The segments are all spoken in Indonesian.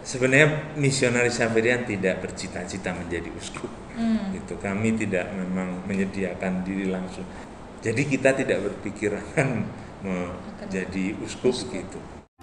Sebenarnya misionaris Xaverian tidak bercita-cita menjadi uskup. Gitu. Kami tidak memang menyediakan diri langsung. Jadi kita tidak berpikir akan menjadi uskup gitu.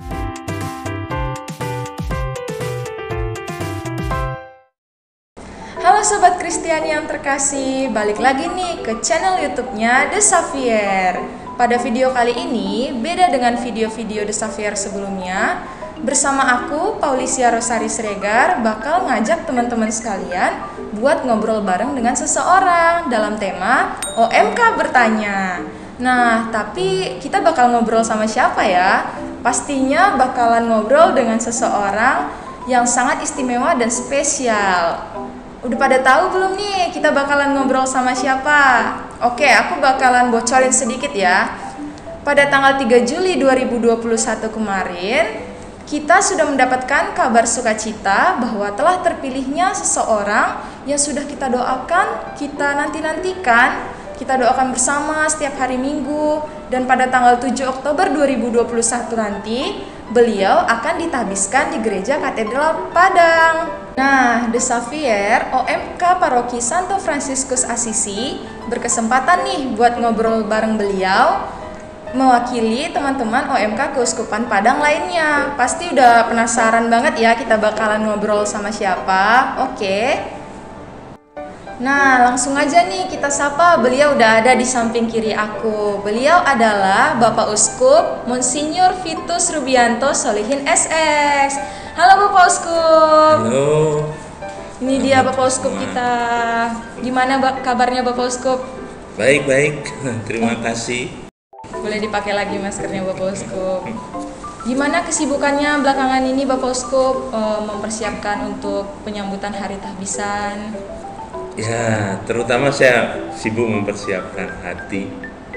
Halo Sobat Kristiani yang terkasih, balik lagi nih ke channel YouTube-nya The Xavier. Pada video kali ini, beda dengan video-video The Xavier sebelumnya, bersama aku, Paulisia Rosari Siregar, bakal ngajak teman-teman sekalian buat ngobrol bareng dengan seseorang dalam tema OMK Bertanya. Nah, tapi kita bakal ngobrol sama siapa ya? Pastinya bakalan ngobrol dengan seseorang yang sangat istimewa dan spesial. Udah pada tahu belum nih kita bakalan ngobrol sama siapa? Oke, aku bakalan bocorin sedikit ya. Pada tanggal 3 Juli 2021 kemarin, kita sudah mendapatkan kabar sukacita bahwa telah terpilihnya seseorang yang sudah kita doakan, kita nanti-nantikan, kita doakan bersama setiap hari Minggu, dan pada tanggal 7 Oktober 2021 nanti beliau akan ditahbiskan di Gereja Katedral Padang. Nah, The Xavier OMK Paroki Santo Fransiskus Assisi berkesempatan nih buat ngobrol bareng beliau mewakili teman-teman OMK Keuskupan Padang lainnya. Pasti udah penasaran banget ya kita bakalan ngobrol sama siapa. Oke. Nah, langsung aja nih kita sapa, beliau udah ada di samping kiri aku. Beliau adalah Bapak Uskup Monsinyur Vitus Rubianto Solihin SX. Halo Bapak Uskup. Halo. Ini dia Bapak Uskup kita. Gimana kabarnya Bapak Uskup? Baik, terima kasih. Boleh dipakai lagi maskernya Bapak Uskup. Gimana kesibukannya belakangan ini Bapak Uskup mempersiapkan untuk penyambutan hari tahbisan? Ya, terutama saya sibuk mempersiapkan hati,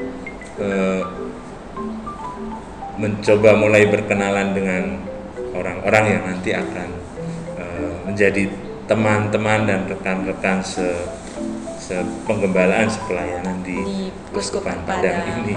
mencoba mulai berkenalan dengan orang-orang yang nanti akan menjadi teman-teman dan rekan-rekan sepenggembalaan, sepelayanan di Keuskupan Padang ini.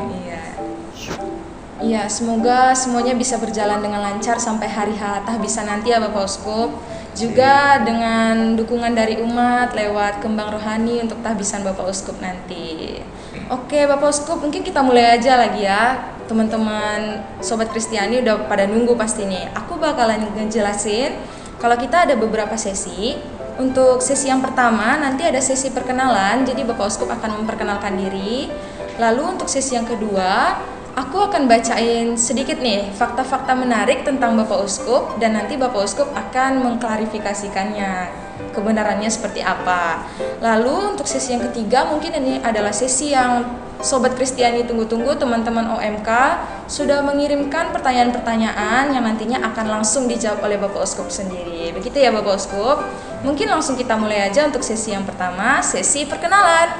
Iya, semoga semuanya bisa berjalan dengan lancar sampai hari tahbisan nanti ya Bapak Uskup. Juga dengan dukungan dari umat lewat kembang rohani untuk tahbisan Bapak Uskup nanti. Oke Bapak Uskup, mungkin kita mulai aja lagi ya. Teman-teman Sobat Kristiani udah pada nunggu pasti nih. Aku bakalan ngejelasin kalau kita ada beberapa sesi. Untuk sesi yang pertama nanti ada sesi perkenalan, jadi Bapak Uskup akan memperkenalkan diri. Lalu untuk sesi yang kedua, aku akan bacain sedikit nih fakta-fakta menarik tentang Bapak Uskup, dan nanti Bapak Uskup akan mengklarifikasikannya, kebenarannya seperti apa. Lalu untuk sesi yang ketiga, mungkin ini adalah sesi yang Sobat Kristiani tunggu-tunggu. Teman-teman OMK sudah mengirimkan pertanyaan-pertanyaan yang nantinya akan langsung dijawab oleh Bapak Uskup sendiri. Begitu ya Bapak Uskup. Mungkin langsung kita mulai aja untuk sesi yang pertama, sesi perkenalan.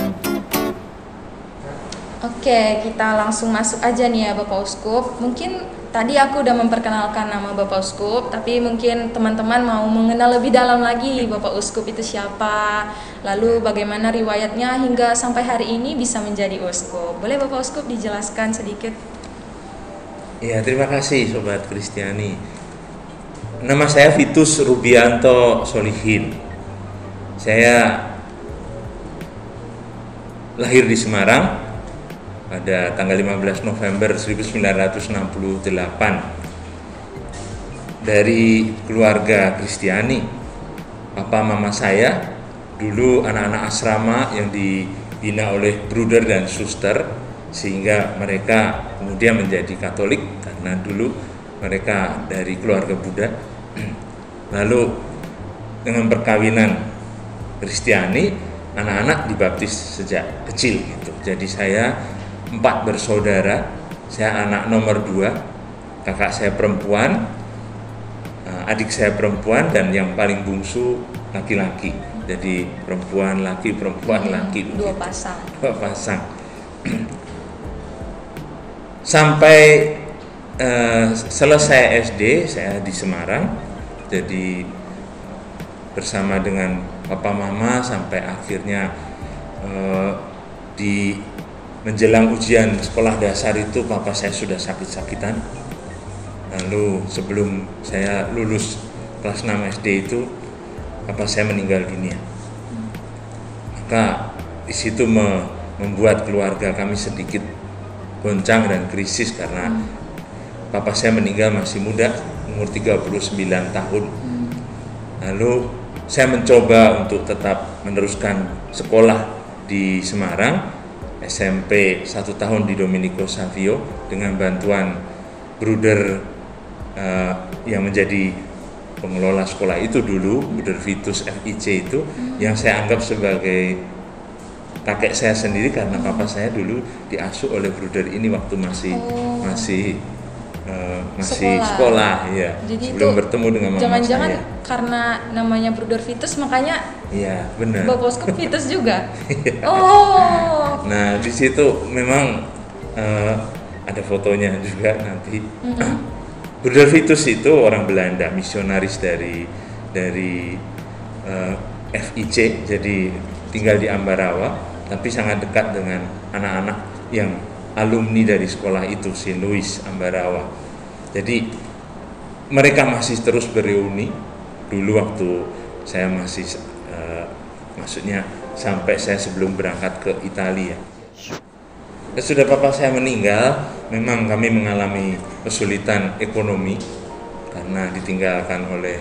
Oke, kita langsung masuk aja nih ya Bapak Uskup. Mungkin tadi aku udah memperkenalkan nama Bapak Uskup, tapi mungkin teman-teman mau mengenal lebih dalam lagi Bapak Uskup itu siapa, lalu bagaimana riwayatnya hingga sampai hari ini bisa menjadi Uskup. Boleh Bapak Uskup dijelaskan sedikit? Ya, terima kasih Sobat Kristiani. Nama saya Vitus Rubianto Solihin. Saya lahir di Semarang pada tanggal 15 November 1968 dari keluarga Kristiani. Papa mama saya dulu anak-anak asrama yang dibina oleh bruder dan suster, sehingga mereka kemudian menjadi Katolik karena dulu mereka dari keluarga Buddha. Lalu dengan perkawinan Kristiani, anak-anak dibaptis sejak kecil gitu. Jadi saya 4 bersaudara, saya anak nomor 2, kakak saya perempuan, adik saya perempuan, dan yang paling bungsu laki-laki. Jadi perempuan laki, Dua pasang. Sampai selesai SD saya di Semarang, jadi bersama dengan papa mama sampai akhirnya di menjelang ujian sekolah dasar itu papa saya sudah sakit-sakitan. Lalu sebelum saya lulus kelas 6 SD itu papa saya meninggal dunia. Maka di situ membuat keluarga kami sedikit goncang dan krisis karena papa saya meninggal masih muda, umur 39 tahun. Lalu saya mencoba untuk tetap meneruskan sekolah di Semarang, SMP 1 tahun di Domenico Savio dengan bantuan bruder yang menjadi pengelola sekolah itu dulu, Bruder Vitus FIC itu, yang saya anggap sebagai kakek saya sendiri karena papa saya dulu diasuh oleh bruder ini waktu masih sekolah ya. Jadi sebelum itu bertemu dengan mama jangan-jangan saya. karena namanya Bruder Vitus makanya Iya, benar. Bapak Bosco Vitus juga. Iya. Oh. Nah, di situ memang ada fotonya juga nanti. Bruder Vitus itu orang Belanda, misionaris dari FIC, jadi tinggal di Ambarawa, tapi sangat dekat dengan anak-anak yang alumni dari sekolah itu, Saint Louis Ambarawa. Jadi mereka masih terus bereuni. Dulu waktu saya masih maksudnya sampai saya sebelum berangkat ke Italia. Sudah papa saya meninggal, memang kami mengalami kesulitan ekonomi karena ditinggalkan oleh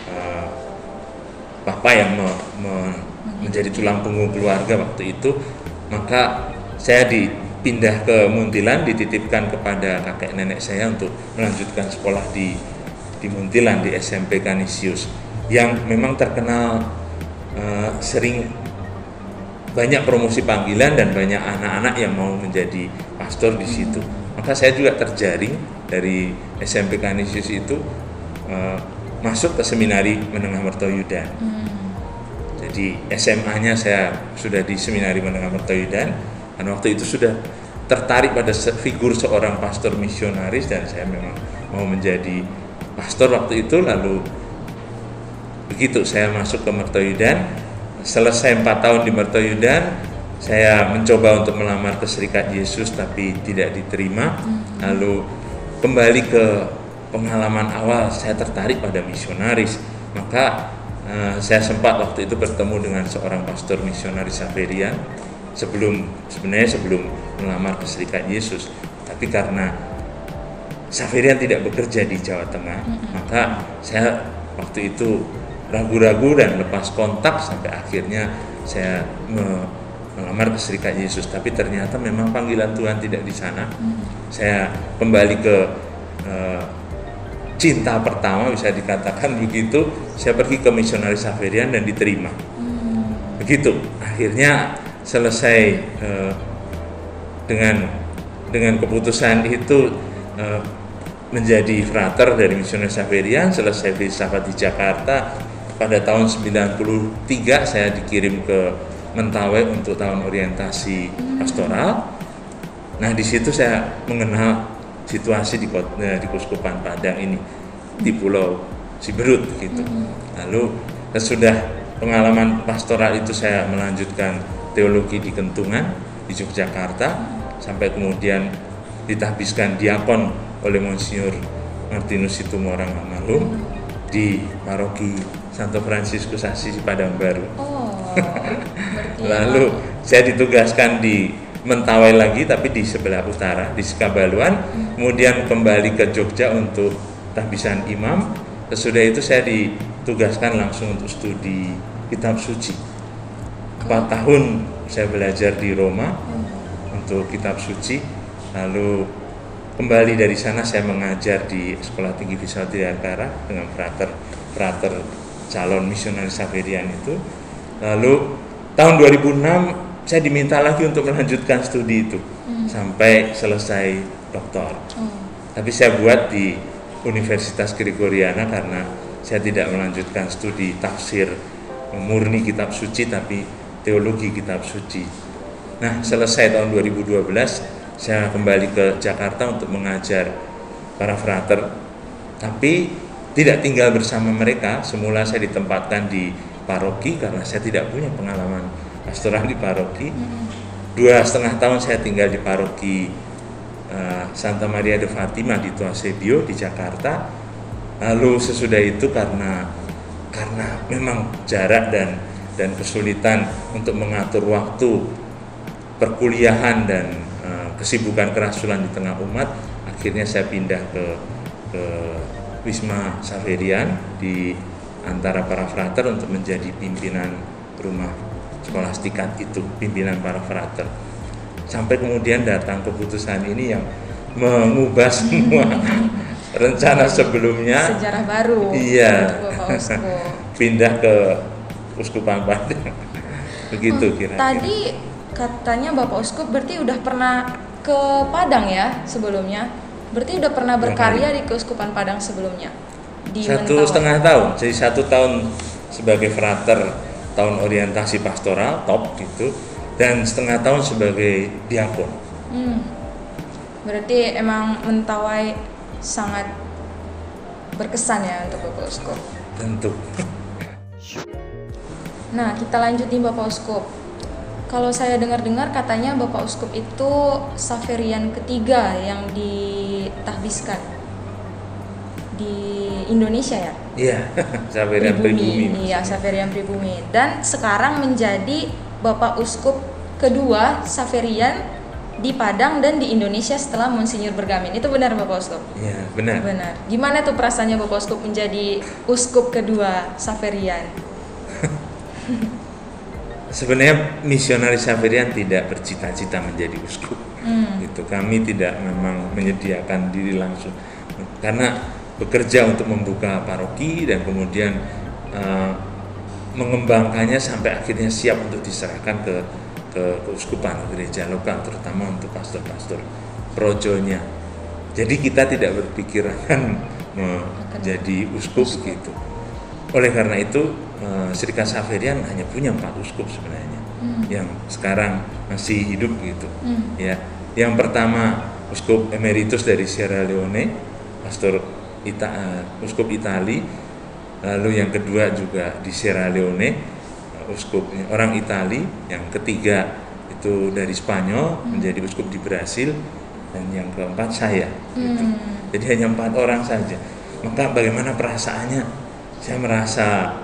papa yang menjadi tulang punggung keluarga waktu itu. Maka saya dipindah ke Muntilan, dititipkan kepada kakek nenek saya untuk melanjutkan sekolah di Muntilan, di SMP Canisius, yang memang terkenal sering banyak promosi panggilan dan banyak anak-anak yang mau menjadi pastor di situ. Maka saya juga terjaring dari SMP Canisius itu masuk ke seminari Menengah Mertoyudan. Jadi SMA-nya saya sudah di seminari Menengah Mertoyudan, dan waktu itu sudah tertarik pada figur seorang pastor misionaris dan saya memang mau menjadi pastor waktu itu. Lalu begitu saya masuk ke Mertoyudan. Selesai 4 tahun di Mertoyudan, saya mencoba untuk melamar ke Serikat Yesus tapi tidak diterima. Lalu kembali ke pengalaman awal, saya tertarik pada misionaris. Maka saya sempat waktu itu bertemu dengan seorang pastor misionaris Xaverian sebelum melamar ke Serikat Yesus. Tapi karena Xaverian tidak bekerja di Jawa Tengah, maka saya waktu itu ragu-ragu dan lepas kontak sampai akhirnya saya melamar ke Serikat Yesus. Tapi ternyata memang panggilan Tuhan tidak di sana. Saya kembali ke cinta pertama, bisa dikatakan begitu. Saya pergi ke misionaris Xaverian dan diterima. Begitu. Akhirnya selesai dengan keputusan itu menjadi frater dari misionaris Xaverian. Selesai filsafat di Jakarta. Pada tahun 93 saya dikirim ke Mentawai untuk tahun orientasi pastoral. Nah, di situ saya mengenal situasi di Keuskupan Padang ini, di Pulau Siberut gitu. Lalu sesudah pengalaman pastoral itu saya melanjutkan teologi di Kentungan di Yogyakarta sampai kemudian ditahbiskan diakon oleh Monsinyur Martinus Situmorang almarhum di paroki Santo Fransiskus Assisi Padang Baru. Lalu saya ditugaskan di Mentawai lagi tapi di sebelah utara di Sikabaluan, kemudian kembali ke Jogja untuk tahbisan imam. Sesudah itu saya ditugaskan langsung untuk studi kitab suci. 4 tahun saya belajar di Roma untuk kitab suci. Lalu kembali dari sana saya mengajar di Sekolah Tinggi Visual Dirgantara dengan frater calon misionaris Xaverian itu. Lalu tahun 2006 saya diminta lagi untuk melanjutkan studi itu sampai selesai doktor. Tapi saya buat di Universitas Gregoriana karena saya tidak melanjutkan studi tafsir murni kitab suci tapi teologi kitab suci. Nah, selesai tahun 2012 saya kembali ke Jakarta untuk mengajar para frater, tapi tidak tinggal bersama mereka. Semula saya ditempatkan di paroki karena saya tidak punya pengalaman pastoral di paroki. 2,5 tahun saya tinggal di paroki Santa Maria de Fatima di Tua Sebio di Jakarta. Lalu sesudah itu karena memang jarak dan kesulitan untuk mengatur waktu perkuliahan dan kesibukan kerasulan di tengah umat, akhirnya saya pindah ke Wisma Xaverian di antara para frater untuk menjadi pimpinan rumah skolastikat itu, pimpinan para frater. Sampai kemudian datang keputusan ini yang mengubah semua rencana sebelumnya. Sejarah baru. Iya. Untuk Bapak Uskup. Pindah ke Uskupan Padang. Begitu kira-kira. Tadi katanya Bapak Uskup berarti udah pernah ke Padang ya sebelumnya? Berarti udah pernah berkarya di Keuskupan Padang sebelumnya? Di 1,5 tahun. Jadi 1 tahun sebagai frater tahun orientasi pastoral top gitu, dan 1,5 tahun sebagai diakon. Berarti emang Mentawai sangat berkesan ya untuk Bapak Uskup. Tentu. Nah, kita lanjut nih Bapak Uskup. Kalau saya dengar-dengar katanya Bapak Uskup itu Xaverian ketiga yang ditahbiskan di Indonesia ya? Iya, Xaverian Pribumi. Iya, Xaverian Pribumi. Dan sekarang menjadi Bapak Uskup kedua Xaverian di Padang dan di Indonesia setelah Monsinyur Bergamin. Itu benar Bapak Uskup? Iya, benar. Benar. Gimana tuh perasaannya Bapak Uskup menjadi uskup kedua Xaverian? Sebenarnya misionaris Xaverian tidak bercita-cita menjadi uskup. Gitu. Kami tidak memang menyediakan diri langsung, karena bekerja untuk membuka paroki dan kemudian mengembangkannya sampai akhirnya siap untuk diserahkan ke keuskupan, gereja lokal, terutama untuk pastor-pastor projonya. Jadi kita tidak berpikir akan menjadi uskup gitu. Oleh karena itu Serikat Xaverian hanya punya 4 uskup sebenarnya yang sekarang masih hidup gitu. Ya, yang pertama uskup emeritus dari Sierra Leone, pastor uskup Itali. Lalu yang kedua juga di Sierra Leone, uskup orang Itali. Yang ketiga itu dari Spanyol, menjadi uskup di Brasil. Dan yang keempat saya gitu. Jadi hanya 4 orang saja. Maka bagaimana perasaannya? Saya merasa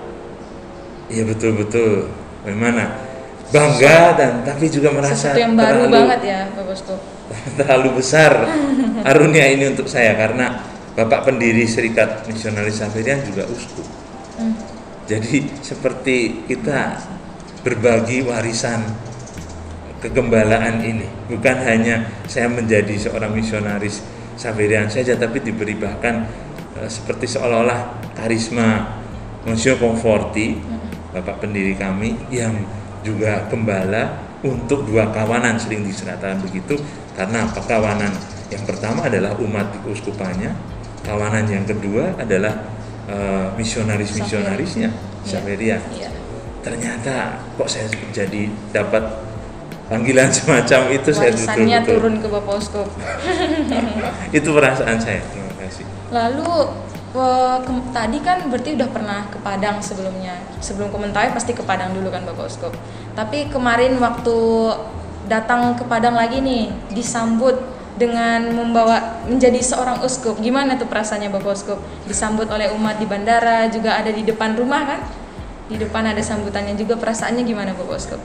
ya betul-betul bagaimana bangga, dan tapi juga merasa sesuatu yang baru banget ya Bapak Uskup. Terlalu besar arunia ini untuk saya, karena Bapak pendiri Serikat Misionaris Xaverian juga uskup. Jadi seperti kita berbagi warisan kegembalaan ini. Bukan hanya saya menjadi seorang misionaris Xaverian saja, tapi diberi bahkan seperti seolah-olah karisma Monsieur Conforti, Bapak pendiri kami, yang juga gembala untuk 2 kawanan, sering diserahkan begitu. Karena apa? Kawanan yang pertama adalah umat di keuskupannya, kawanan yang kedua adalah misionaris-misionarisnya Xaverian. Ternyata kok saya jadi dapat panggilan semacam itu. Warisannya saya betul-betul turun ke Bapak Uskup. Itu perasaan saya. Terima kasih. Lalu tadi kan berarti udah pernah ke Padang sebelumnya. Sebelum ke Mentawai pasti ke Padang dulu kan Bapak Uskup. Tapi kemarin waktu datang ke Padang lagi nih, disambut dengan menjadi seorang uskup. Gimana tuh perasaannya Bapak Uskup? Disambut oleh umat di bandara, juga ada di depan rumah kan? Di depan ada sambutannya juga. Perasaannya gimana Bapak Uskup?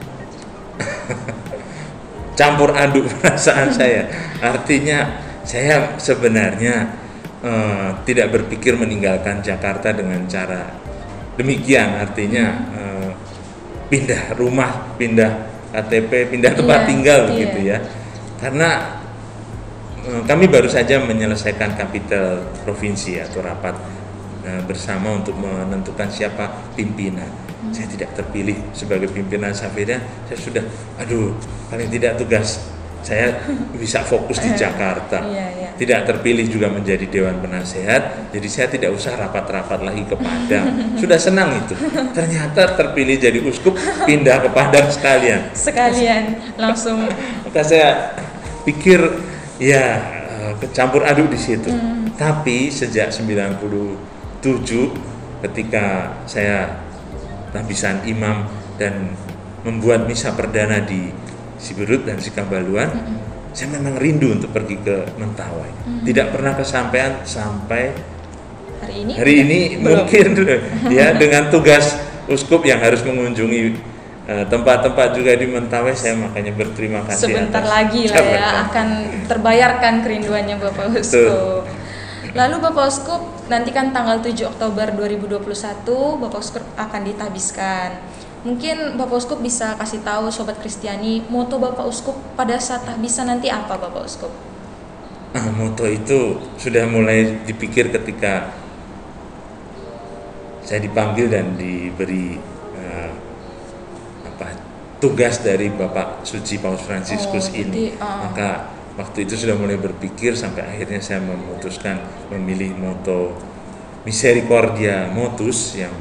Campur aduk perasaan saya. Artinya saya sebenarnya tidak berpikir meninggalkan Jakarta dengan cara demikian. Artinya pindah rumah, pindah KTP, pindah tempat tinggal begitu ya. Karena kami baru saja menyelesaikan kapitel provinsi atau rapat bersama untuk menentukan siapa pimpinan. Saya tidak terpilih sebagai pimpinan Xaverian. Saya sudah, paling tidak tugas saya bisa fokus di Jakarta. Tidak terpilih juga menjadi Dewan Penasehat, jadi saya tidak usah rapat-rapat lagi ke Padang. Sudah senang itu. Ternyata terpilih jadi uskup, pindah ke Padang sekalian Langsung. Maka saya pikir ya kecampur aduk di situ. Tapi sejak 97 ketika saya tahbisan imam dan membuat misa perdana di Siberut dan Sikabaluan, saya memang rindu untuk pergi ke Mentawai. Tidak pernah kesampaian sampai Hari ini mungkin ya, dengan tugas uskup yang harus mengunjungi tempat-tempat juga di Mentawai, saya makanya berterima kasih. Sebentar lagi lah ya akan terbayarkan kerinduannya Bapak Uskup. Lalu Bapak Uskup, nanti kan tanggal 7 Oktober 2021 Bapak Uskup akan ditabiskan. Mungkin Bapak Uskup bisa kasih tahu Sobat Kristiani, moto Bapak Uskup pada saat tahbisan nanti apa Bapak Uskup? Moto itu sudah mulai dipikir ketika saya dipanggil dan diberi tugas dari Bapak Suci Paus Fransiskus ini. Maka waktu itu sudah mulai berpikir sampai akhirnya saya memutuskan memilih moto Misericordia Motus, yang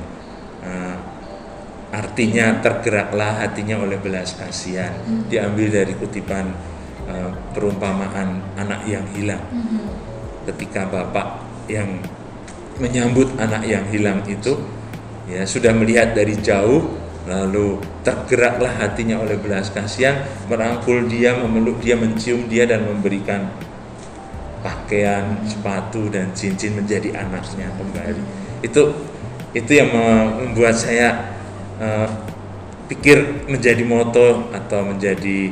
artinya tergeraklah hatinya oleh belas kasihan. Diambil dari kutipan perumpamaan anak yang hilang. Ketika bapak yang menyambut anak yang hilang itu ya sudah melihat dari jauh, lalu tergeraklah hatinya oleh belas kasihan, merangkul dia, memeluk dia, mencium dia, dan memberikan pakaian, sepatu, dan cincin menjadi anaknya kembali. Itu yang membuat saya pikir menjadi moto atau menjadi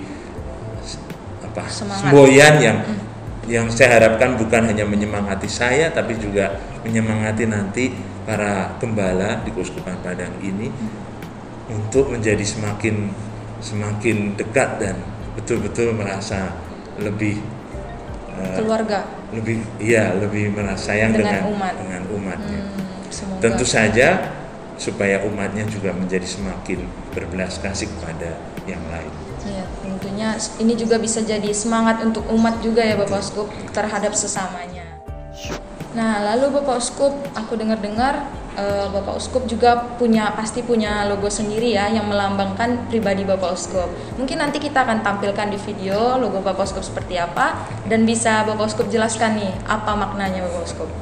semboyan yang saya harapkan bukan hanya menyemangati saya, tapi juga menyemangati nanti para gembala di Keuskupan Padang ini untuk menjadi semakin dekat dan betul-betul merasa lebih keluarga, lebih merasa sayang dengan umatnya. Tentu saja supaya umatnya juga menjadi semakin berbelas kasih kepada yang lain. Ya, tentunya ini juga bisa jadi semangat untuk umat juga ya Bapak Uskup terhadap sesamanya. Nah, lalu Bapak Uskup, aku dengar-dengar Bapak Uskup juga pasti punya logo sendiri ya yang melambangkan pribadi Bapak Uskup. Mungkin nanti kita akan tampilkan di video logo Bapak Uskup seperti apa, dan bisa Bapak Uskup jelaskan nih apa maknanya Bapak Uskup.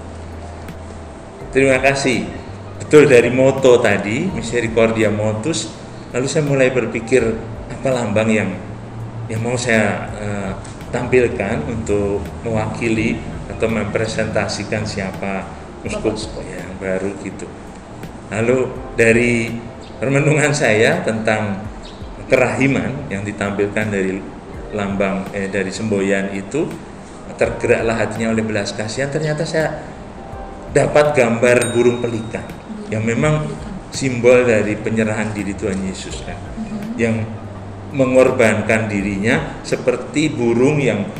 Terima kasih. Betul, dari moto tadi Misericordia Motus, lalu saya mulai berpikir apa lambang yang mau saya tampilkan untuk mewakili atau mempresentasikan siapa uskup yang baru gitu. Lalu dari permenungan saya tentang kerahiman yang ditampilkan dari lambang dari semboyan itu, tergeraklah hatinya oleh belas kasihan, ternyata saya dapat gambar burung pelikan yang memang simbol dari penyerahan diri Tuhan Yesus kan, yang mengorbankan dirinya seperti burung yang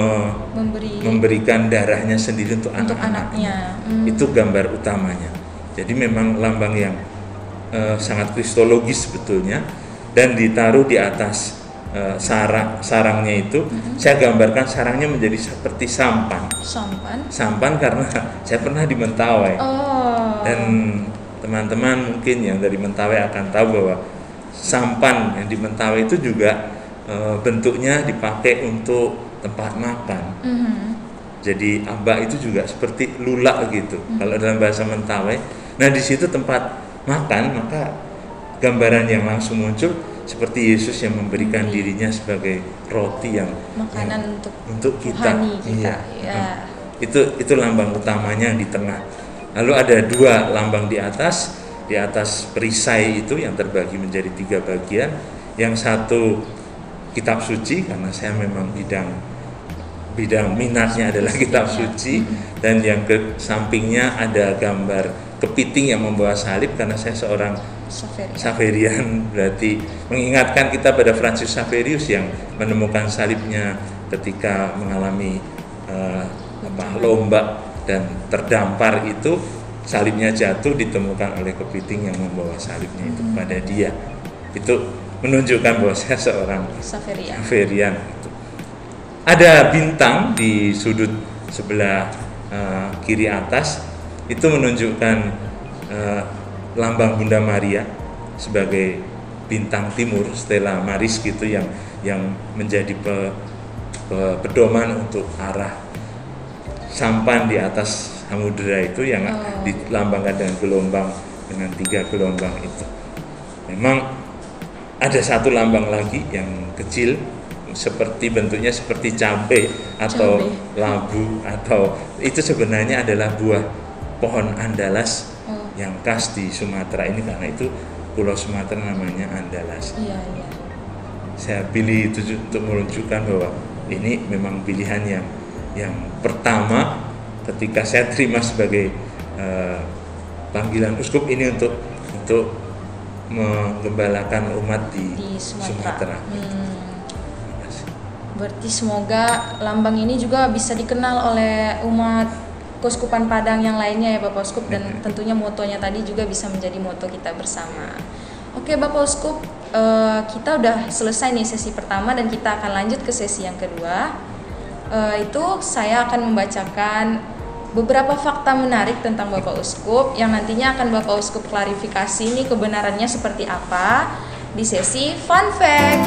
memberikan darahnya sendiri untuk anak-anaknya. Itu gambar utamanya. Jadi memang lambang yang sangat kristologis sebetulnya, dan ditaruh di atas sarangnya itu. Saya gambarkan sarangnya menjadi seperti sampan karena saya pernah di Mentawai. Dan teman-teman mungkin yang dari Mentawai akan tahu bahwa sampan yang di Mentawai itu juga bentuknya dipakai untuk tempat makan. Jadi amba itu juga seperti lulak gitu kalau dalam bahasa Mentawai. Nah, di situ tempat makan, maka gambaran yang langsung muncul seperti Yesus yang memberikan dirinya sebagai roti yang makanan untuk kita. Iya. Itu lambang utamanya di tengah. Lalu ada dua lambang di atas perisai itu yang terbagi menjadi 3 bagian. Yang satu kitab suci, karena saya memang bidang minatnya adalah kitab suci, dan yang ke sampingnya ada gambar kepiting yang membawa salib, karena saya seorang Xaverian, berarti mengingatkan kita pada Francis Xaverius yang menemukan salibnya ketika mengalami lomba dan terdampar itu, salibnya jatuh, ditemukan oleh kepiting yang membawa salibnya itu kepada dia. Itu menunjukkan bahwa saya seorang Xaverian. Ada bintang di sudut sebelah kiri atas, itu menunjukkan lambang Bunda Maria sebagai bintang timur, Stella Maris gitu, yang menjadi pedoman untuk arah sampan di atas samudera itu, yang dilambangkan dengan gelombang, dengan 3 gelombang itu. Memang ada satu lambang lagi yang kecil, seperti bentuknya seperti cabai atau labu, atau itu sebenarnya adalah buah pohon andalas Oh. yang khas di Sumatera ini, karena itu Pulau Sumatera namanya Andalas. Iya. Saya pilih itu untuk menunjukkan bahwa ini memang pilihan yang pertama ketika saya terima sebagai panggilan uskup ini untuk menggembalakan umat di Sumatera. Berarti semoga lambang ini juga bisa dikenal oleh umat Keuskupan Padang yang lainnya ya Bapak Uskup, dan tentunya motonya tadi juga bisa menjadi moto kita bersama. Oke Bapak Uskup, kita udah selesai nih sesi pertama dan kita akan lanjut ke sesi yang kedua. Itu saya akan membacakan beberapa fakta menarik tentang Bapak Uskup yang nantinya akan Bapak Uskup klarifikasi nih kebenarannya seperti apa di sesi Fun Fact.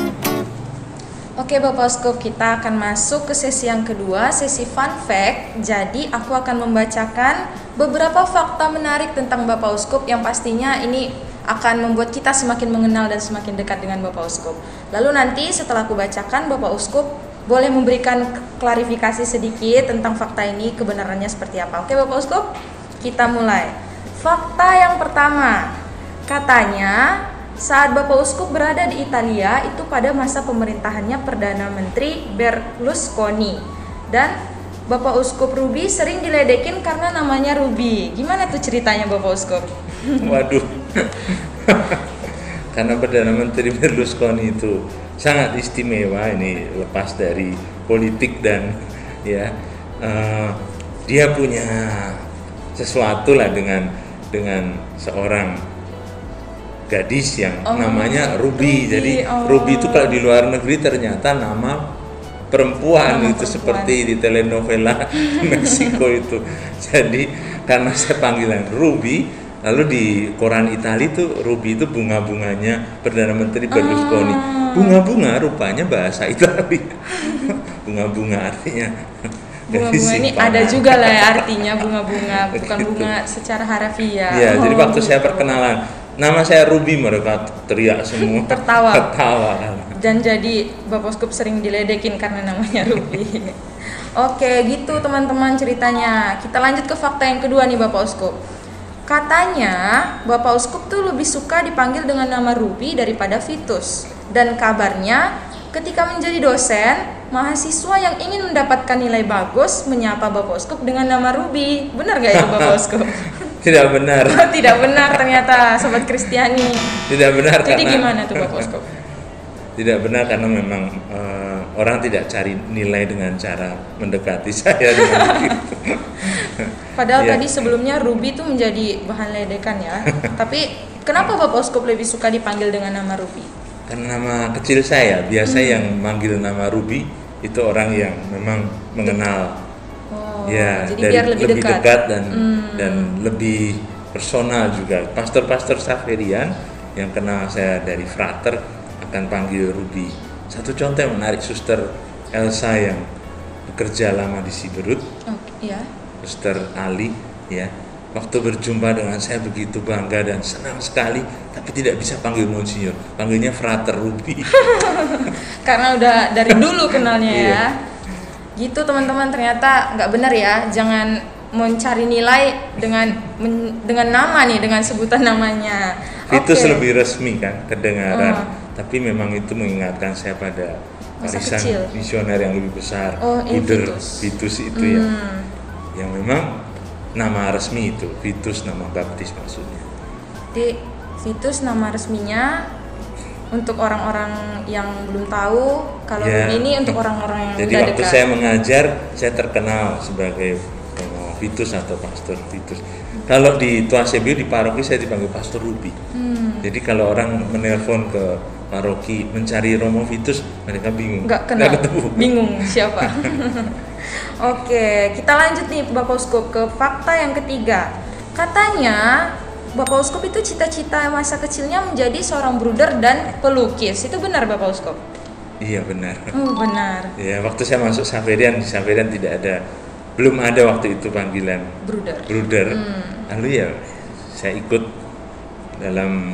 Oke Bapak Uskup, kita akan masuk ke sesi yang kedua, sesi Fun Fact. Jadi aku akan membacakan beberapa fakta menarik tentang Bapak Uskup yang pastinya ini akan membuat kita semakin mengenal dan semakin dekat dengan Bapak Uskup. Lalu nanti setelah aku bacakan, Bapak Uskup boleh memberikan klarifikasi sedikit tentang fakta ini kebenarannya seperti apa. Oke Bapak Uskup, kita mulai. Fakta yang pertama, katanya saat Bapak Uskup berada di Italia itu pada masa pemerintahannya Perdana Menteri Berlusconi, dan Bapak Uskup Ruby sering diledekin karena namanya Ruby. Gimana tuh ceritanya Bapak Uskup? Waduh, karena Perdana Menteri Berlusconi itu sangat istimewa, ini lepas dari politik dan ya dia punya sesuatu lah dengan seorang gadis yang namanya Ruby. Jadi Ruby itu kalau di luar negeri ternyata nama perempuan, itu seperti di telenovela Meksiko itu. Jadi karena saya panggilan Ruby, lalu di koran Italia itu Ruby itu bunga-bunganya Perdana Menteri Berlusconi. Bunga-bunga rupanya bahasa Italia. Bunga-bunga artinya bunga-bunga ini ada juga lah ya artinya bunga-bunga, bukan bunga secara harafiah. Iya, jadi waktu saya perkenalan, nama saya Ruby, mereka teriak semua. Tertawa. Dan jadi Bapak Uskup sering diledekin karena namanya Ruby. Oke, gitu teman-teman ceritanya. Kita lanjut ke fakta yang kedua nih Bapak Uskup. Katanya Bapak Uskup tuh lebih suka dipanggil dengan nama Ruby daripada Vitus. Dan kabarnya ketika menjadi dosen, mahasiswa yang ingin mendapatkan nilai bagus menyapa Bapak Uskup dengan nama Ruby. Benar gak ya Bapak Uskup? Tidak benar. Tidak benar ternyata Sobat Kristiani. Tidak benar. Jadi gimana tuh Bapak Uskup? Tidak benar karena memang orang tidak cari nilai dengan cara mendekati saya dengan begitu. Padahal tadi sebelumnya Ruby itu menjadi bahan ledekan ya. Tapi kenapa Bapak Uskup lebih suka dipanggil dengan nama Ruby? Karena nama kecil saya, biasa yang manggil nama Ruby itu orang yang memang mengenal. Ya, jadi dari biar lebih dekat dan lebih personal juga. Pastor-pastor Xaverian yang kenal saya dari frater akan panggil Ruby. Satu contoh yang menarik, Suster Elsa yang bekerja lama di Siberut, Suster Ali, ya, waktu berjumpa dengan saya begitu bangga dan senang sekali, tapi tidak bisa panggil Monsignor, panggilnya Frater Ruby. Karena udah dari dulu kenalnya ya. Gitu teman-teman, ternyata nggak benar ya, jangan mencari nilai dengan nama nih, dengan sebutan namanya. Vitus lebih resmi kan kedengaran, tapi memang itu mengingatkan saya pada warisan misioner yang lebih besar, Vitus itu ya, yang memang nama resmi itu, Vitus nama baptis maksudnya. Jadi Vitus nama resminya untuk orang-orang yang belum tahu, kalau ini untuk orang-orang yang jadi udah waktu dekat. saya mengajar, saya terkenal sebagai Vitus atau Pastor Vitus. Kalau di Tuasebiu di paroki saya dipanggil Pastor Ruby. Jadi kalau orang menelpon ke paroki mencari Romo Vitus, mereka bingung. Nggak kenal, bingung siapa. Oke, kita lanjut nih Bapak Uskup ke fakta yang ketiga. Katanya Bapak Uskup itu cita-cita masa kecilnya menjadi seorang bruder dan pelukis. Itu benar Bapak Uskup? Iya benar. Benar. Ya, waktu saya masuk Xaverian, di Xaverian belum ada waktu itu panggilan bruder. Lalu ya saya ikut dalam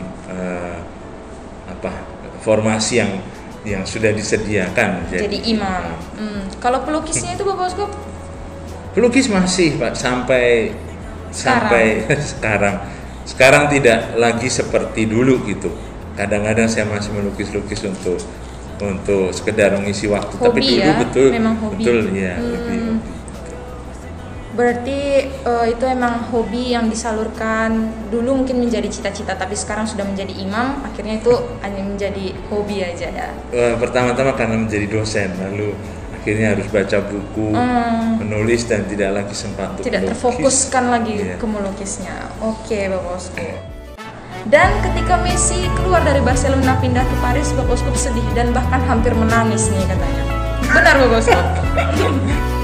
formasi yang sudah disediakan jadi imam. Kalau pelukisnya itu Bapak Uskup? Pelukis masih Pak, sampai sampai sekarang. Sekarang tidak lagi seperti dulu gitu. Kadang-kadang saya masih melukis-lukis untuk sekedar mengisi waktu. Hobi, tapi dulu ya? betul, Memang hobi. betul ya, lebih hobi. Berarti itu emang hobi yang disalurkan dulu mungkin menjadi cita-cita, tapi sekarang sudah menjadi imam, akhirnya itu hanya menjadi hobi aja ya. Pertama-tama karena menjadi dosen, lalu akhirnya harus baca buku, menulis dan tidak lagi sempat untuk Tidak melukis. terfokuskan lagi ke melukisnya. Oke, Bapak Bosku. Dan ketika Messi keluar dari Barcelona pindah ke Paris, Bapak Bosku sedih dan bahkan hampir menangis nih katanya. Benar Bapak Bosku?